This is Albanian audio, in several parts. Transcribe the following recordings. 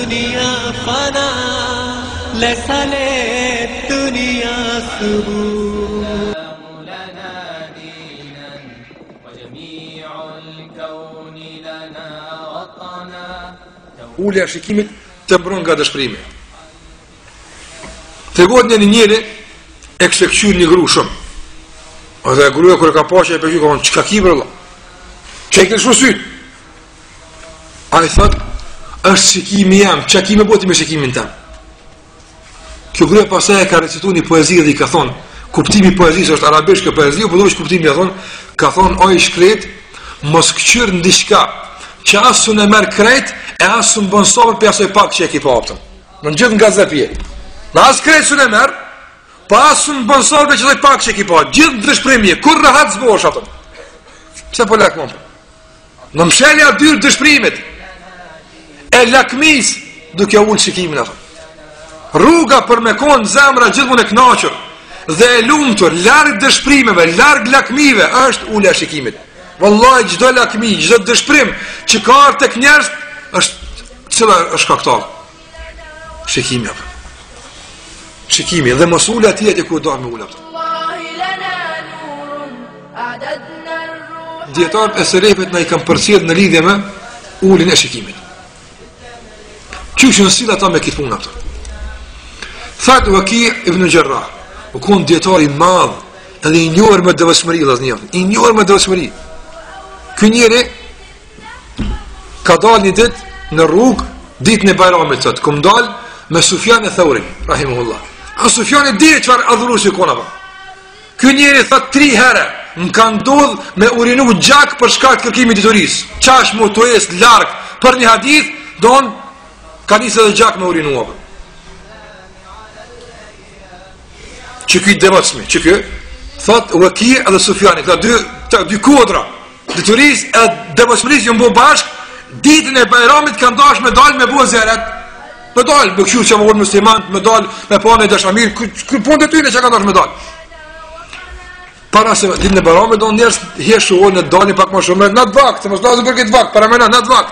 दुनिया फना लसले दुनिया सुबूह Ulja e shikimit të mbron nga dëshprimi. Tregohet një njeri e kështë e këqyr një gru shumë. O dhe gruja kër e ka pa që e përgjur, ka thonë, qëka ki bërë Allah? Që e këtë shumë sytë? A i thëtë, është shikimi jam, që ki me boti me shikimin tem? Kjo gruja pasaj e ka recitu një poezi dhe i ka thonë, kuptimi poezisë është arabisht kjo poezi, o përdojsh kuptimi ka thonë, o i shkret, mos këqyr në dishka, që asë në merë krejt, e asë në bënë sobër për asoj pak që e ki pa optën. Në gjithë nga zepje. Në asë krejt së në merë, pa asë në bënë sobër për asoj pak që e ki pa. Gjithë në dëshprimje, kur rahat zbosh atëm. Qëse po lakë mëmë? Në mshelja dyrë dëshprimit, e lakmis duke ullë shikimin atëm. Rruga për me konë zemra gjithë mund e knaqër, dhe e lumëtur, largë dëshprimeve, largë lakmive, është ullë e shikimit. Wallahi çdo lakmi, çdo dëshprim që ka ardhur tek njerëz është cila është shkaktar. Shikimi apo. Shikimi dhe mos ul atje te ku do me ul atë. Dietar e selefët na i kanë përcjell në lidhje me uljen e shikimit. Qysh në silla ata me këtë punë atë. Fat Waki ibn Jarrah, u kon dietar i madh, edhe i njohur me devotshmëri vëllazë, i njohur me devotshmëri. Ky njeri ka dalë një ditë në rrugë, ditën e Bajramit thotë, kum dal me Sufjan e Thaurin, rahimahullah. A Sufjani di çfarë adhuruesi kona pa. Ky njeri thotë 3 herë, më ka ndodhur me urinu gjak për shkak të kërkimit të diturisë. Çash mu to jest larg për një hadith, don ka nisë edhe gjak me urinu apo. Që ky devotshmi, që ky thotë Waki edhe Sufjani, këta dy kodra diturisë e devotshmërisë ju mbo bashk, ditën e Bajramit kanë dashur me dalë me bua zeret. Me dalë, me kështu që më vonë musliman, me dalë me panë dashamir, ku punë ty ne çka kanë dashur me dalë. Para se ditën e Bajramit don njerëz heshuon në dalin pak më shumë në atë vakt, mos lazëm për këtë vakt, para më në atë vakt.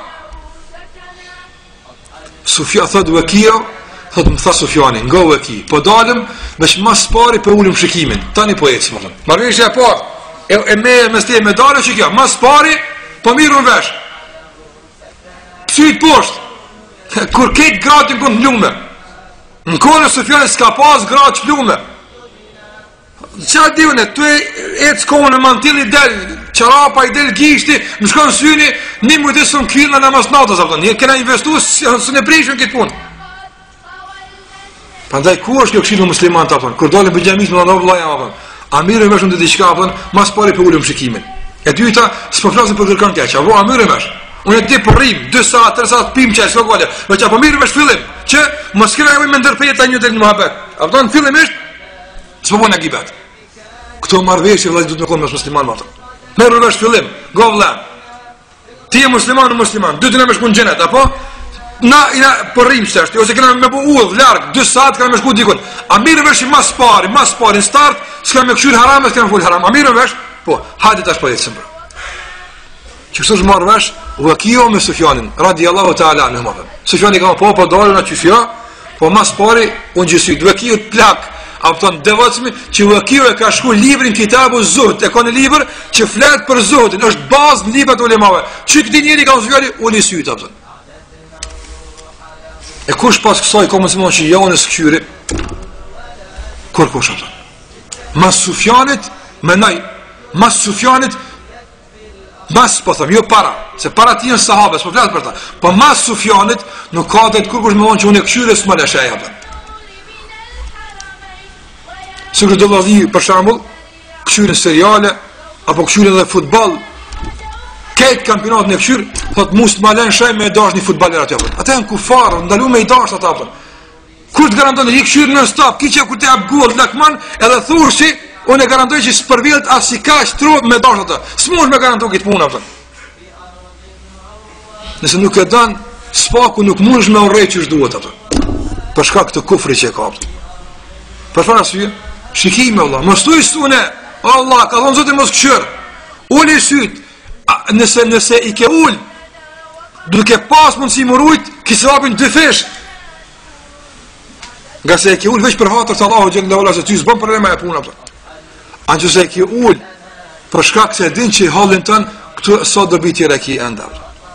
Sufja thotë Wakia, thotë më tha Sufjani, nga Waki, po dalëm veç mas pari për ulëm shikimin. Tani po ecë më thon. Marrëveshja e parë e me ste me dalë që kjo, mas pari, po mirë në vesh. Syt poshtë, kur ketë gratë në kënë plume. Në kone Sufjani s'ka pas gratë plume. Qa divne, tu e ecë kohën e mantili del, qarapa i del gishti, më shkonë syni, një mujtë së në kyllë në mas natës, një kena investu së në prishën këtë punë. Pandaj, ku është kjo këshilë musliman të apën? Kur dollën për gjemis më në vlaja apën? Amirë e meshën të diqka apën, mas pari për ullëm shikimin. E dyta, s'po flasin për kërkan keqa, vo amirë e mesh. Unë e ti për rrim, 2 saat, 3 saat, pim qaj, s'ko gale. Me që apo mirë e mesh fillim, që më s'kena e me ndërpejta një del një muhabet. A pëton, fillimisht, s'po po në gjibet. Këto marrëveshje vëllai duhet të konë mes musliman më ato. Merr vesh fillim, go vëlla. Ti je musliman, dy ditë më shkon në xhenet, apo? Na po rrim çështë, ose kena me bu udh larg, 2 saat kena me shku dikun. A mirë vesh mas pari start, s'ka me kshir haram, s'ka me fol haram. A mirë vesh? Po, hajde tash po ecëm. Që kështu marr vesh Wakio me Sufjanin, radiallahu ta'ala anhu. Sufjani ka po dalën aty fja, po mas pari unë gjësi, Wakio të plak. A pëton devotshmi që Wakio e ka shku librin Kitabu Zuhd, e ka në libër që flet për Zuhdin, është bazë në librat ulemave. Që këti njeri ka Sufjani uli syt apo. E kush pas kësaj ka mësimon që janë në skëqyri? Kur kush ato? Mas Sufjanit, menaj, mas Sufjanit, mas po thëm, jo para, se para ti janë sahabes, po flet për ta. Po mas Sufjanit nuk ka të kur kush më thonë që unë e këqyri s'më lëshej apo. Së kërë do vëzhi, për shambull, këqyrin seriale, apo këqyrin dhe futbol, kejtë kampionatën e këqyr, thot mu së të malen shaj me e dash një futbaler atë jopën. Ata janë kufarë, ndalu me i dash atë apën. Kur të garantonë, i këqyrin në stop, ki që kur të apë gullë, lakman, edhe thurë që, unë e garantoj që së përvilët asë si ka që tru me dash atë. Së mund me garantoj këtë punë apën. Nëse nuk e danë, spaku nuk mund me urrej që shduhet atë. Përshka këtë kufri që e ka apën. Përfar asyje? Shikime Allah, mos tu i sune, Allah, ka thonë zote mos këqër, uli syt, nëse i ke ull, duke pas mundësi më rujt, Kisë hapin dy fesh. Nga se e ki ullë veç për hatër të Allahu Gjellë Ola, se ty s'bën problema e puna. Anë që se e ki ullë për shkak se din që i halin tënë, këtu sot do biti reki enda.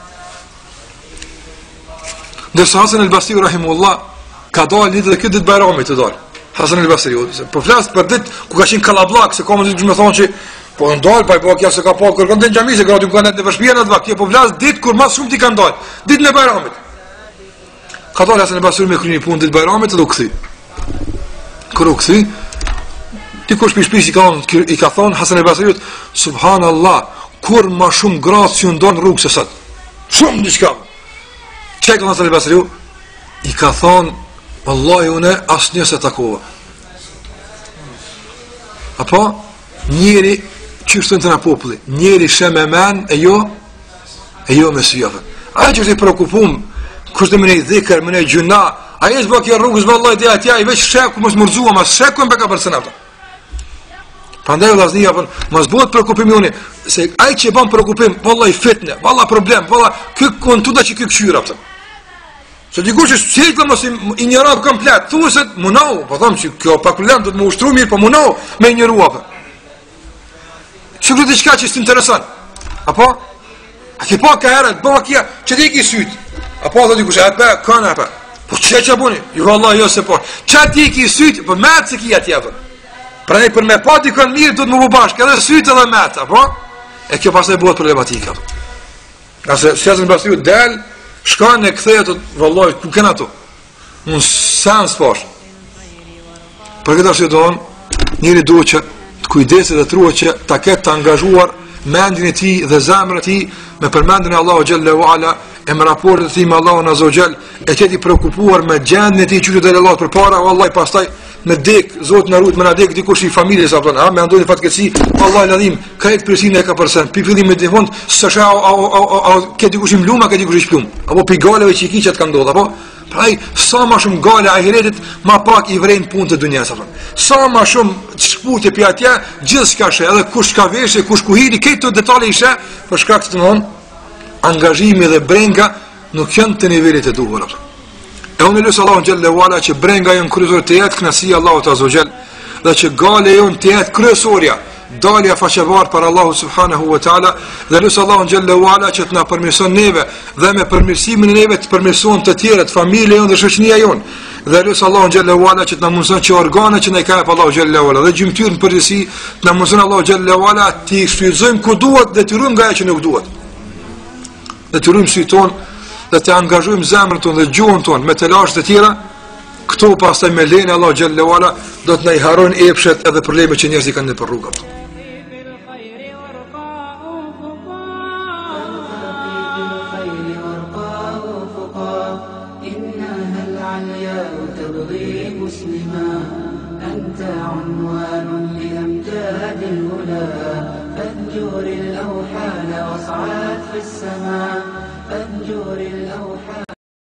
Ndërsa Hasan el-Basri rahimullah ka dalë një dhe këtë ditë Bajramit të dalë. Hasan el-Basri, po flasë për ditë ku ka qenë kalablak, se ka më ditë me thonë që po ndalë, pa i po kja se ka po kërkën të në gjami, se gradim ka net në vëshpia në dva, kje po flasë ditë kur mas shumë ti ka ndalë, ditë në Bajramit. Ka dalë Hasan el-Basri me kryni punë ditë Bajramit dhe u këthy. Kër u këthy, dikush për shpis i ka thonë Hasan el-Basriut, subhanallah, kur ma shumë gratë që ndonë rrugë se sëtë. Shumë një qka. Që e ka Hasan el-Basriut? I ka thonë, Wallahi une asë një se takova. Apo, njeri qështën të në populli, njeri shem e men e jo me syjafë. A që është i preokupum, kështë dhe më nej dhikër, më nej gjuna, a jesë bë kja rrugës, Wallahi dhe atja, i veç sheku më smërzua, ma sheku më beka përsen afta. Prandaj vllazni apo mos bëhet preokupim joni, se ai që bën preokupim, vallahi fitne, vallahi problem, vallahi kë kontuda që kë këshyra afta. Se dikush është sjellë mos i ignorant komplet, thuhet munau, po them që kjo pa problem do të më ushtru mirë, po munau me ignoruar. Çfarë diçka që është interesant. Apo? A ke pa ka herë, bëva kia, çe di ki syt. Apo do dikush atë kanë apo. Po çe buni? Jo vallahi jo se po. Çe ti ki syt, po më se ki atje apo. Pra ne për me pa dikon mirë do të më bu bashkë, edhe syt edhe me atë, apo? E kjo pastaj bëhet problematika. Nëse sjellën bashkë dal shkon e kthehet vallahi ku kanë ato. Un sans posh. Për këtë arsye don, njëri duhet që të kujdeset dhe të ruhet që ta ketë të angazhuar mendjen e tij dhe zemrën e tij me përmendjen e Allahu xhallahu ala, e me raportin e tij me Allahun azza wa jall, e qeti preokupuar me gjendjen e tij që do të Allah përpara, vallahi pastaj me dek, Zoti na rujt me na dek dikush i familjes apo me ndonjë fatkeqësi, vallahi ladhim, ka ek presinë e ka përsen. Pi fillimit të fund, s'është ke dikush i mluma, ka dikush i shplum. Apo pi galave që i kiçat kanë ndodhur, apo praj sa më shumë gale ahiretit, më pak i vren punë të dunjas apo. Sa më shumë shputje pi atje, gjithçka shë, edhe kush ka veshë, kush ku hiri, këto detale isha për shkak të domthon angazhimi dhe brenga nuk janë të nivelit të duhur apo. E unë lësë Allahun xhallahu ala që brenga jonë kryesore të jetë kënaqësia Allahut azza wa jall, dhe që gale jonë të jetë kryesorja, dalja faqevar për Allahu subhanahu wa taala, dhe lësë Allahun xhallahu ala që të na përmirëson neve dhe me përmirësimin e neve të përmirëson të tjerët, familja jonë dhe shoqënia jonë. Dhe lësë Allahun xhallahu ala që të na mundson që organet që ne ka Allahu xhallahu ala dhe gjymtyrën përgjithësi të na mundson Allahu xhallahu ala të shfrytëzojmë ku duhet dhe të rrym nga ajo që nuk duhet. Dhe të rrym syton dhe të angazhojmë zemrën tonë dhe gjuhën tonë me telashe të tjera, këto pastaj me lejen e Allahu xhallahu ala do të na i harrojnë epshet edhe problemet që njerëzit kanë nëpër rruga. فانجر الأوحال واصعد في السماء فانجر الأوحال